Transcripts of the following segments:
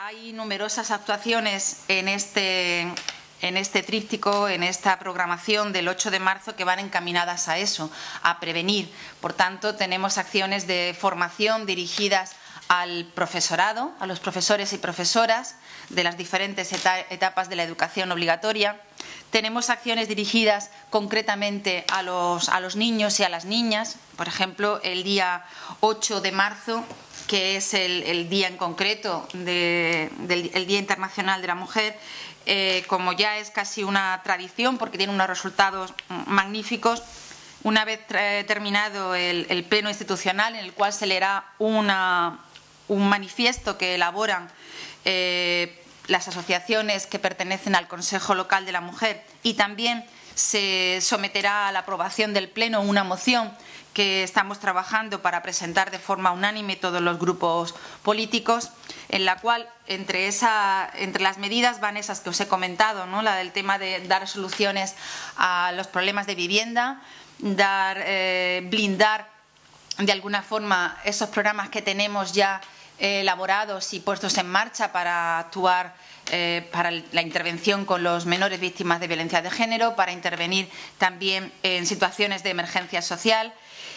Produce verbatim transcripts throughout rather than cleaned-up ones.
hay numerosas actuaciones en este, en este tríptico, en esta programación del ocho de marzo que van encaminadas a eso, a prevenir. Por tanto, tenemos acciones de formación dirigidas al profesorado, a los profesores y profesoras de las diferentes etapas de la educación obligatoria. Tenemos acciones dirigidas concretamente a los, a los niños y a las niñas. Por ejemplo, el día ocho de marzo, que es el, el día en concreto de, del el Día Internacional de la Mujer, eh, como ya es casi una tradición porque tiene unos resultados magníficos, una vez terminado el, el pleno institucional, en el cual se leerá una, un manifiesto que elaboran eh, las asociaciones que pertenecen al Consejo Local de la Mujer, y también se someterá a la aprobación del Pleno una moción que estamos trabajando para presentar de forma unánime todos los grupos políticos, en la cual entre, esa, entre las medidas van esas que os he comentado, ¿no? La del tema de dar soluciones a los problemas de vivienda, dar, eh, blindar de alguna forma esos programas que tenemos ya eh, elaborados y puestos en marcha para actuar eh, para la intervención con los menores víctimas de violencia de género, para intervenir también en situaciones de emergencia social.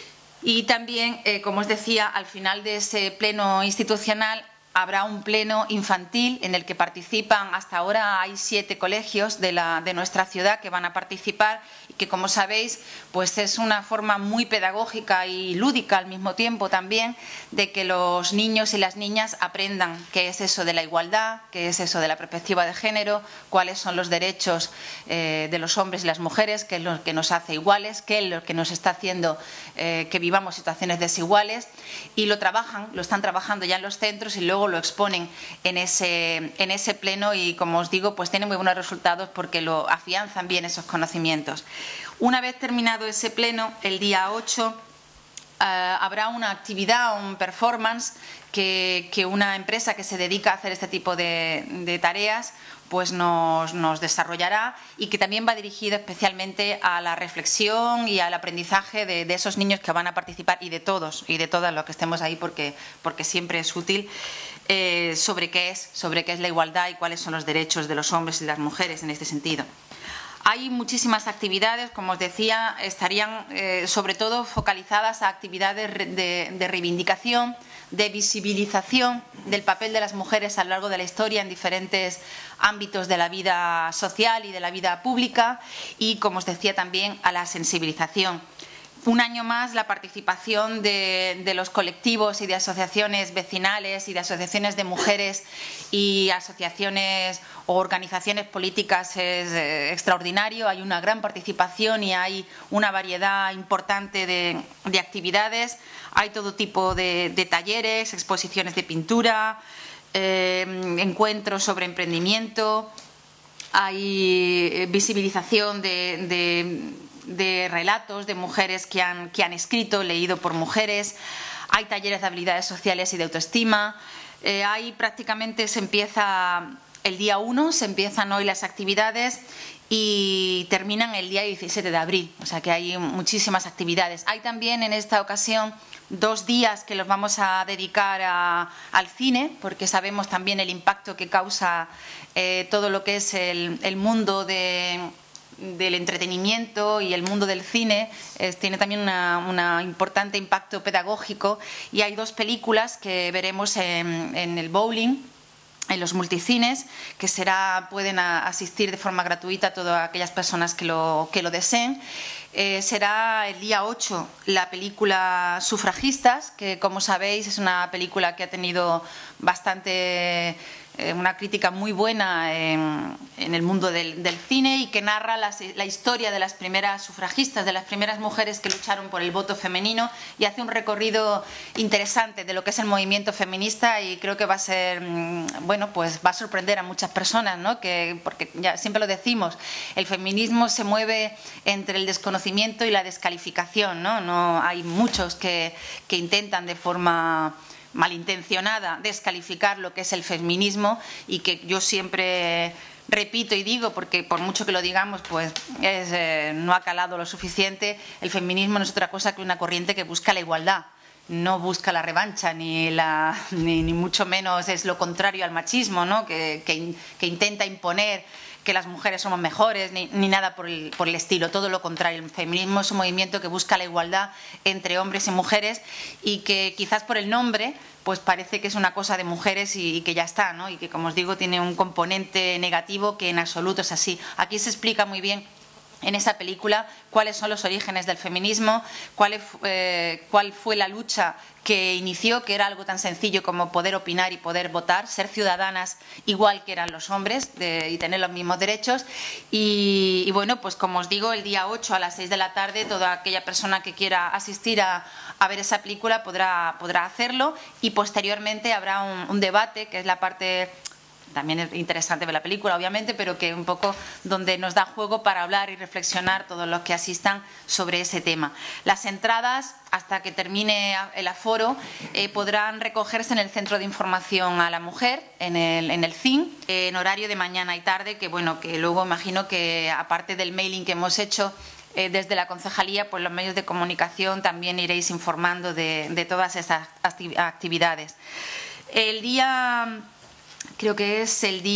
Y también, eh, como os decía, al final de ese pleno institucional habrá un pleno infantil en el que participan, hasta ahora hay siete colegios de, la, de nuestra ciudad que van a participar, y que, como sabéis, pues es una forma muy pedagógica y lúdica al mismo tiempo también de que los niños y las niñas aprendan qué es eso de la igualdad, qué es eso de la perspectiva de género, cuáles son los derechos eh, de los hombres y las mujeres, qué es lo que nos hace iguales, qué es lo que nos está haciendo eh, que vivamos situaciones desiguales, y lo trabajan, lo están trabajando ya en los centros y luego lo exponen en ese, en ese pleno, y, como os digo, pues tienen muy buenos resultados porque lo afianzan bien esos conocimientos. Una vez terminado ese pleno, el día ocho, eh, habrá una actividad, un performance que, que una empresa que se dedica a hacer este tipo de, de tareas pues nos, nos desarrollará, y que también va dirigido especialmente a la reflexión y al aprendizaje de, de esos niños que van a participar, y de todos y de todas los que estemos ahí, porque, porque siempre es útil, eh, sobre qué es, sobre qué es la igualdad y cuáles son los derechos de los hombres y las mujeres en este sentido. Hay muchísimas actividades, como os decía, estarían eh, sobre todo focalizadas a actividades de, de reivindicación, de visibilización del papel de las mujeres a lo largo de la historia en diferentes ámbitos de la vida social y de la vida pública, y, como os decía, también a la sensibilización. Un año más la participación de, de los colectivos y de asociaciones vecinales y de asociaciones de mujeres y asociaciones o organizaciones políticas es eh, extraordinario. Hay una gran participación y hay una variedad importante de, de actividades. Hay todo tipo de, de talleres, exposiciones de pintura, eh, encuentros sobre emprendimiento, hay visibilización de... de de relatos de mujeres que han, que han escrito, leído por mujeres, hay talleres de habilidades sociales y de autoestima, eh, hay prácticamente, se empieza el día uno, se empiezan hoy las actividades y terminan el día diecisiete de abril, o sea que hay muchísimas actividades. Hay también en esta ocasión dos días que los vamos a dedicar a, al cine, porque sabemos también el impacto que causa eh, todo lo que es el, el mundo de... del entretenimiento y el mundo del cine. Es, tiene también un importante impacto pedagógico, y hay dos películas que veremos en, en el bowling, en los multicines, que será, pueden a, asistir de forma gratuita a todas aquellas personas que lo, que lo deseen. Eh, será el día ocho la película Sufragistas, que, como sabéis, es una película que ha tenido bastante... una crítica muy buena en, en el mundo del, del cine, y que narra la, la historia de las primeras sufragistas, de las primeras mujeres que lucharon por el voto femenino, y hace un recorrido interesante de lo que es el movimiento feminista, y creo que va a ser, bueno, pues va a sorprender a muchas personas, ¿no? Que, porque ya siempre lo decimos, el feminismo se mueve entre el desconocimiento y la descalificación, ¿no? No hay muchos que, que intentan de forma malintencionada descalificar lo que es el feminismo, y que yo siempre repito y digo, porque por mucho que lo digamos, pues es, eh, no ha calado lo suficiente. El feminismo no es otra cosa que una corriente que busca la igualdad, no busca la revancha ni, la, ni, ni mucho menos es lo contrario al machismo, ¿no? que, que, que intenta imponer que las mujeres somos mejores, ni, ni nada por el, por el estilo, todo lo contrario. El feminismo es un movimiento que busca la igualdad entre hombres y mujeres y que quizás por el nombre pues parece que es una cosa de mujeres y, y que ya está, ¿no? Y que, como os digo, tiene un componente negativo que en absoluto es así. Aquí se explica muy bien en esa película cuáles son los orígenes del feminismo, cuál, eh, cuál fue la lucha que inició, que era algo tan sencillo como poder opinar y poder votar, ser ciudadanas igual que eran los hombres de, y tener los mismos derechos. Y, y bueno, pues como os digo, el día ocho a las seis de la tarde, toda aquella persona que quiera asistir a, a ver esa película podrá, podrá hacerlo, y posteriormente habrá un, un debate, que es la parte... También es interesante ver la película, obviamente, pero que un poco donde nos da juego para hablar y reflexionar todos los que asistan sobre ese tema. Las entradas, hasta que termine el aforo, eh, podrán recogerse en el Centro de Información a la Mujer, en el, en el C I N, eh, en horario de mañana y tarde, que bueno, que luego imagino que aparte del mailing que hemos hecho eh, desde la concejalía, pues los medios de comunicación también iréis informando de, de todas esas actividades. El día... Creo que es el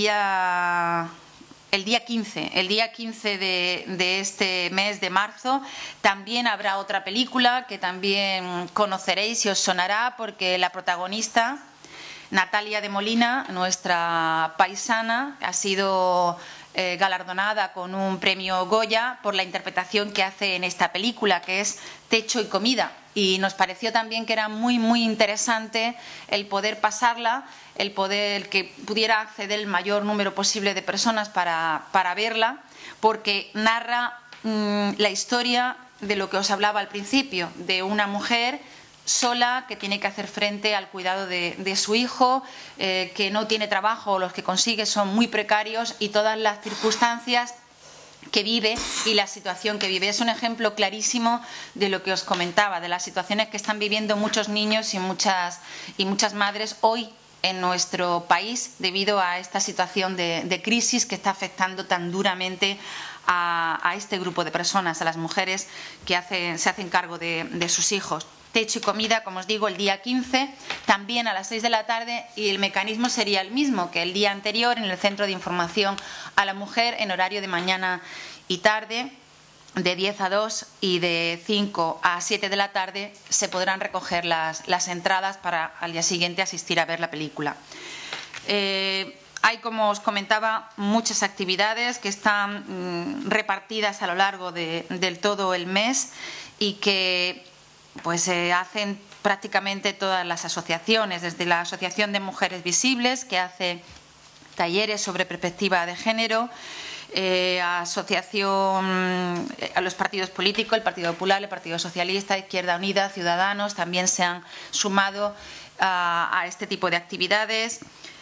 día, el día quince, el día quince de, de este mes de marzo. También habrá otra película que también conoceréis y os sonará, porque la protagonista, Natalia de Molina, nuestra paisana, ha sido eh, galardonada con un premio Goya por la interpretación que hace en esta película, que es Techo y Comida. Y nos pareció también que era muy, muy interesante el poder pasarla, el poder que pudiera acceder el mayor número posible de personas para, para verla, porque narra mmm, la historia de lo que os hablaba al principio, de una mujer sola que tiene que hacer frente al cuidado de, de su hijo, eh, que no tiene trabajo, los que consigue son muy precarios, y todas las circunstancias que vive y la situación que vive. Es un ejemplo clarísimo de lo que os comentaba, de las situaciones que están viviendo muchos niños y muchas, y muchas madres hoy en nuestro país debido a esta situación de, de crisis que está afectando tan duramente a, a este grupo de personas, a las mujeres que hacen, se hacen cargo de, de sus hijos. Techo y Comida, como os digo, el día quince, también a las seis de la tarde, y el mecanismo sería el mismo que el día anterior en el Centro de Información a la Mujer, en horario de mañana y tarde, de diez a dos, y de cinco a siete de la tarde se podrán recoger las, las entradas para al día siguiente asistir a ver la película. Eh, hay, como os comentaba, muchas actividades que están mmm, repartidas a lo largo de, del todo el mes y que pues se eh, hacen prácticamente todas las asociaciones, desde la Asociación de Mujeres Visibles, que hace talleres sobre perspectiva de género, eh, asociación a los partidos políticos, el Partido Popular, el Partido Socialista, Izquierda Unida, Ciudadanos, también se han sumado a, a este tipo de actividades.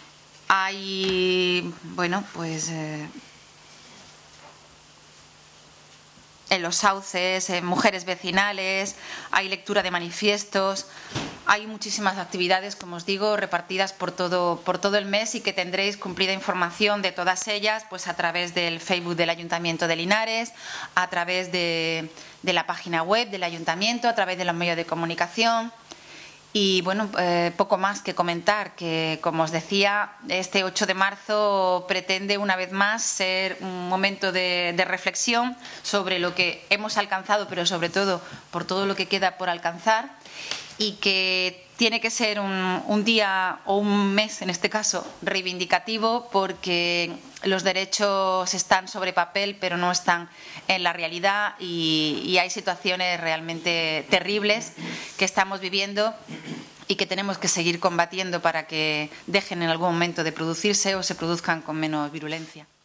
Hay, bueno, pues eh, en los sauces, en mujeres vecinales, hay lectura de manifiestos, hay muchísimas actividades, como os digo, repartidas por todo, por todo el mes, y que tendréis cumplida información de todas ellas pues a través del Facebook del Ayuntamiento de Linares, a través de, de la página web del Ayuntamiento, a través de los medios de comunicación. Y bueno, eh, poco más que comentar, que como os decía, este ocho de marzo pretende una vez más ser un momento de, de reflexión sobre lo que hemos alcanzado, pero sobre todo por todo lo que queda por alcanzar, y que tiene que ser un, un día o un mes, en este caso, reivindicativo, porque los derechos están sobre papel pero no están en la realidad, y, y hay situaciones realmente terribles que estamos viviendo y que tenemos que seguir combatiendo para que dejen en algún momento de producirse o se produzcan con menos virulencia.